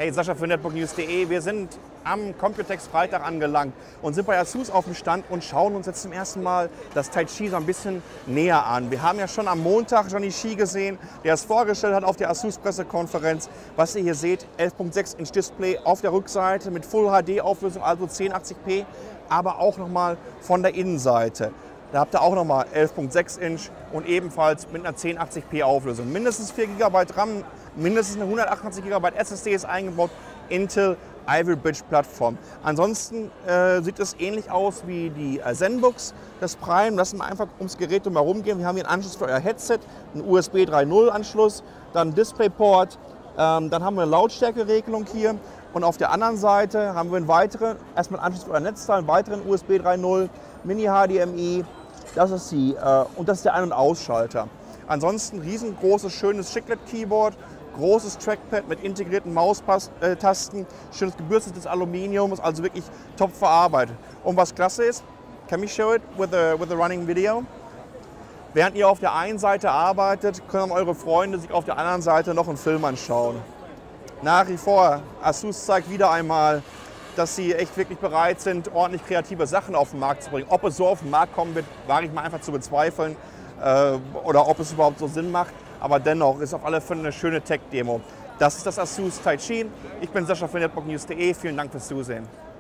Hey, Sascha für netbooknews.de. Wir sind am Computex Freitag angelangt und sind bei Asus auf dem Stand und schauen uns jetzt zum ersten Mal das Tai Chi so ein bisschen näher an. Wir haben ja schon am Montag Johnny Shi gesehen, der es vorgestellt hat auf der Asus Pressekonferenz. Was ihr hier seht, 11.6 Inch Display auf der Rückseite mit Full HD Auflösung, also 1080p, aber auch nochmal von der Innenseite. Da habt ihr auch nochmal 11.6 Inch und ebenfalls mit einer 1080p Auflösung. Mindestens 4 GB RAM, mindestens eine 128 GB SSD ist eingebaut, Intel Ivy Bridge Plattform. Ansonsten sieht es ähnlich aus wie die ZenBooks, das Prime. Lassen wir einfach ums Gerät drumherum gehen. Wir haben hier einen Anschluss für euer Headset, einen USB 3.0 Anschluss, dann einen DisplayPort, dann haben wir eine Lautstärkeregelung hier. Und auf der anderen Seite haben wir einen weiteren, erstmal einen Anschluss für euer Netzteil, einen weiteren USB 3.0, Mini HDMI. Das ist und das ist der Ein- und Ausschalter. Ansonsten riesengroßes, schönes Chiclet-Keyboard, großes Trackpad mit integrierten Maustasten, schönes gebürstetes Aluminium, ist also wirklich top verarbeitet. Und was klasse ist, can we show it with the running video? Während ihr auf der einen Seite arbeitet, können eure Freunde sich auf der anderen Seite noch einen Film anschauen. Nach wie vor, Asus zeigt wieder einmal, dass sie echt wirklich bereit sind, ordentlich kreative Sachen auf den Markt zu bringen. Ob es so auf den Markt kommen wird, wage ich mal einfach zu bezweifeln oder ob es überhaupt so Sinn macht. Aber dennoch ist auf alle Fälle eine schöne Tech-Demo. Das ist das Asus Tai Chi. Ich bin Sascha für netbooknews.de. Vielen Dank fürs Zusehen.